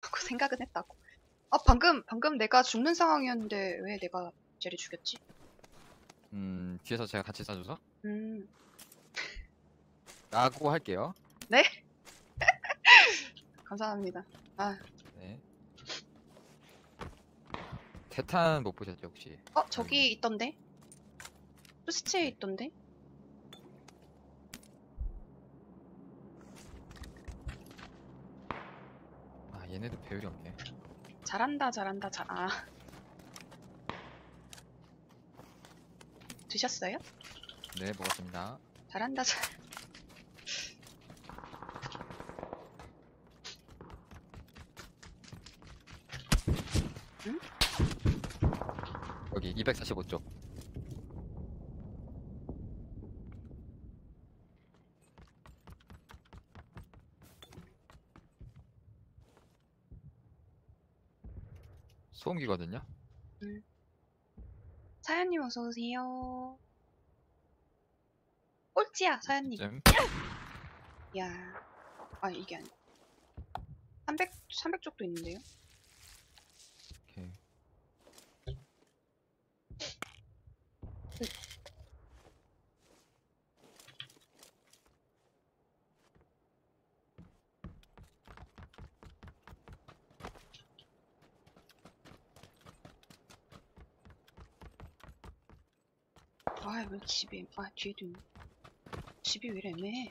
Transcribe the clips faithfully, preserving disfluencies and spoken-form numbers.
그 생각은 했다고. 아 방금 방금 내가 죽는 상황이었는데 왜 내가 쟤를 죽였지? 음 뒤에서 제가 같이 쏴줘서 음 라고 할게요. 네? 감사합니다. 아, 네. 대탄 못 보셨죠 혹시? 어 저기 있던데? 또 시체에 있던데? 아 얘네도 배율이 없네. 잘한다 잘한다 잘. 아 드셨어요? 네 먹었습니다. 잘한다 잘. 응? 여기 이백사십오 쪽. 소음기거든요. 응. 사연님 어서 오세요. 꼴찌야 사연님. 쯤. 야, 아 이게 아니. 삼백 삼백 쪽도 있는데요. 오케이. 아 왜 집에 아 뒤에도 있네. 집이 왜 이래 애매해.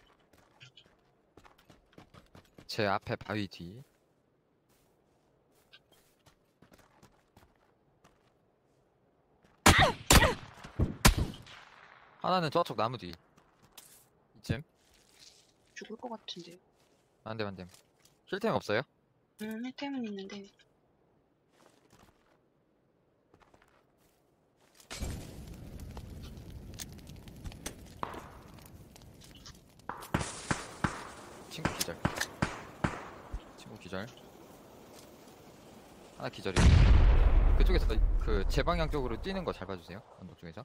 제 앞에 바위 뒤. 하나는 저쪽 나무 뒤. 이쯤. 죽을 것 같은데. 안돼 안돼. 힐템 없어요? 음 힐템은 있는데. 친구 기절. 친구 기절. 하나 기절이. 그쪽에서 그 제 방향 쪽으로 뛰는 거 잘 봐주세요. 언덕 쪽에서.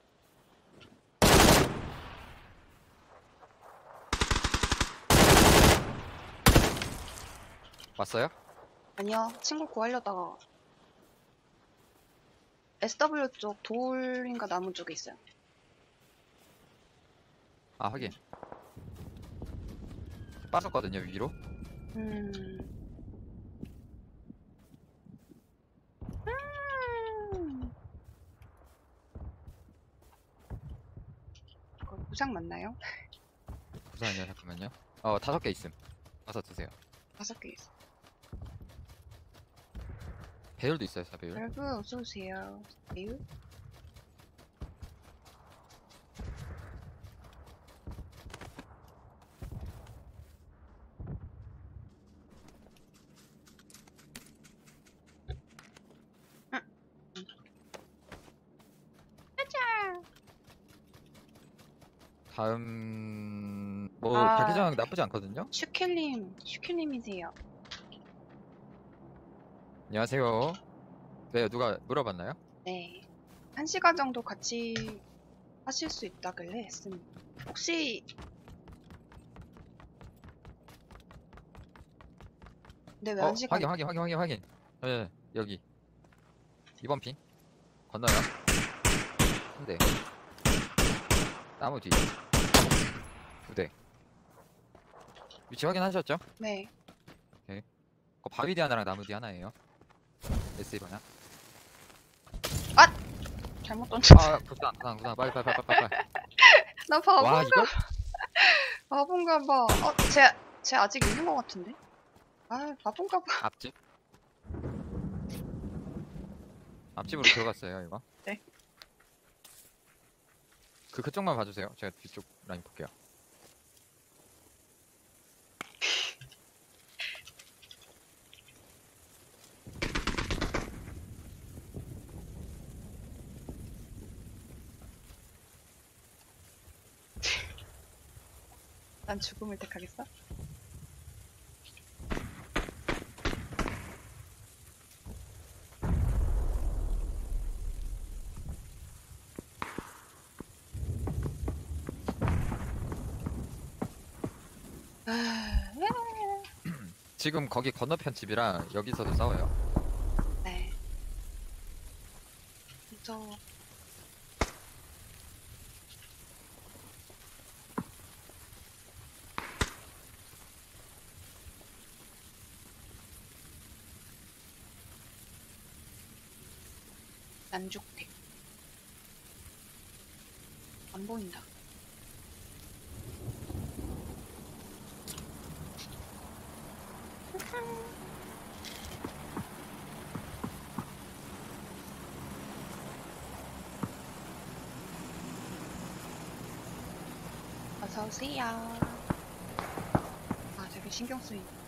왔어요? 아니요 친구 구하려다가 에스더블유 쪽 돌인가 나무 쪽에 있어요. 아 확인. 빠졌거든요 위로. 음. 음. 이거 부상 맞나요? 부산이요 잠깐만요. 어 다섯 개 있음. 와서 드세요. 다섯 개 있어. 배율도 있어요 사배율. 여러분 어서 오세요. 에유? 다음 뭐 아. 자기장 나쁘지 않거든요. 슈켈님, 슈켈님이세요. 안녕하세요. 네 누가 물어봤나요? 네. 한 시간 정도 같이 하실 수 있다길래 했습니다. 혹시 근데 왜 어 한 시간? 확인 확인 확인 확인 확인. 네 여기 이번 핑 건너요. 한대 나무 뒤 두 대. 위치 확인하셨죠? 네. 그 바위 뒤 하나랑 나무 뒤 하나예요. 에스이 방향. 잘못 던졌어. 아 구상 구상 구상 빨리 빨리 빨리 빨리 빨리. 나 와 바본가? 이거? 바본가 봐. 어, 쟤, 쟤 아직 있는 것 같은데? 아, 바본가 봐. 앞집? 앞집으로 들어갔어요 이거. 네. 그 그쪽만 봐주세요. 제가 뒤쪽 라인 볼게요. 난 죽음을 택하겠어? 아, 지금 거기 건너편 집이랑 여기서도 싸워요. 네. 무서워. 난죽택. 안 보인다. 어서오세요. 아, 되게 신경 쓰이네.